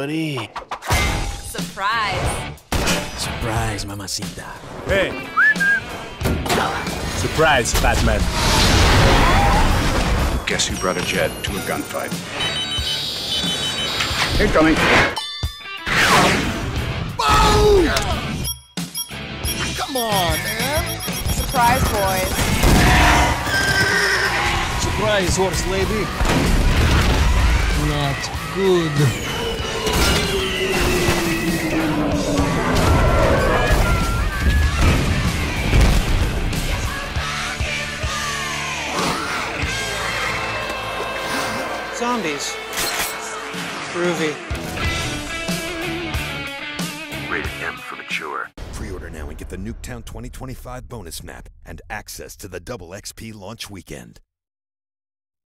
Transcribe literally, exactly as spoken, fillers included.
buddy. Surprise. Surprise, mamacita. Hey. Surprise, Batman. Guess who brought a jet to a gunfight? Incoming. Boom! Come on, man. Surprise, boys. Surprise, horse lady. Not good. Zombies. Groovy. Rated M for mature. Pre-order now and get the Nuketown twenty twenty-five bonus map and access to the double X P launch weekend.